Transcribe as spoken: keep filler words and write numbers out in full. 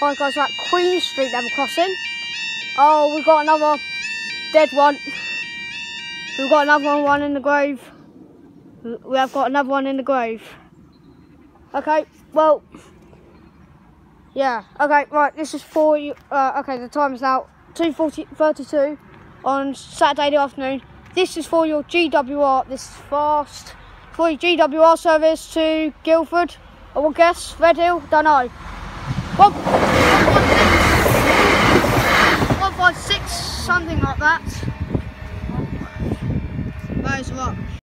Five guys are at Queen Street level crossing. Oh, we've got another dead one. We've got another one in the grave. We have got another one in the grave. Okay, well, yeah, okay, right, this is for you. Uh, okay, the time is now two thirty-two on Saturday the afternoon. This is for your G W R, this is fast. For your G W R service to Guildford, I will guess, Red Hill, don't know. One, one five six, something like that. That is right.